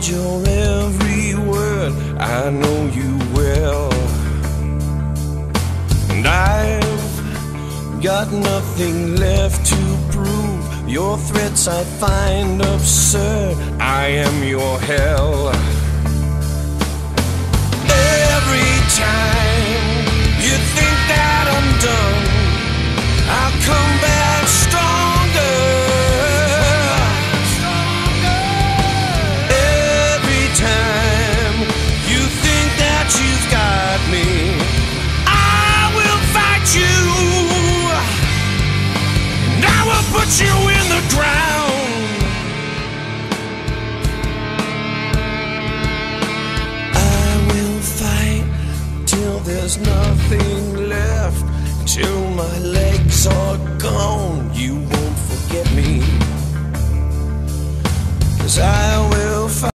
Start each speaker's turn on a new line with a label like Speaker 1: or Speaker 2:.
Speaker 1: heard your every word, I know you well. And I've got nothing left to prove. Your threats I find absurd, I am your hell. Every time you think that I'm done, I'll come back stronger. Every time you think that you've got me, I will fight you, and I will put you in the ground. I will fight till there's nothing